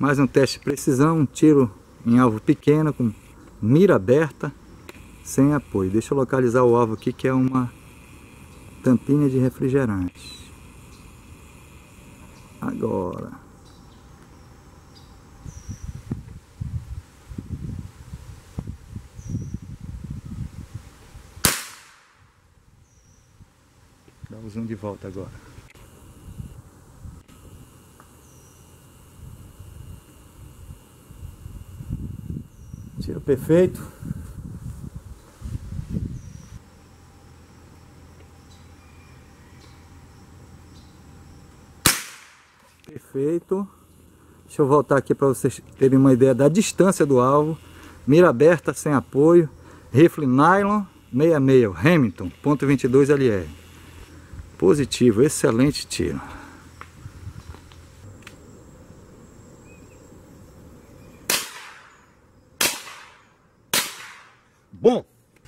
Mais um teste de precisão, um tiro em alvo pequeno, com mira aberta, sem apoio. Deixa eu localizar o alvo aqui, que é uma tampinha de refrigerante. Agora. Dá o zoom de volta agora. Tiro perfeito. Perfeito. Deixa eu voltar aqui para vocês terem uma ideia da distância do alvo. Mira aberta, sem apoio. Rifle nylon 66, Hamilton, .22 LR. Positivo, excelente tiro. Bom.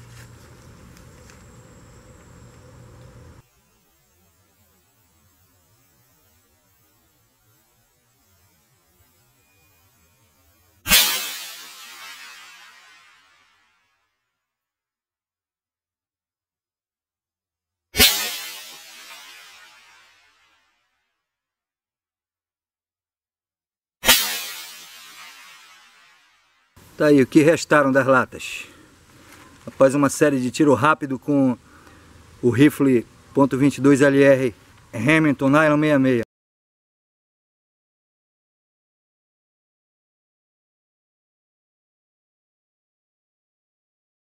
Tá aí o que restaram das latas. Após uma série de tiro rápido com o rifle .22 LR Hamilton Nylon 66.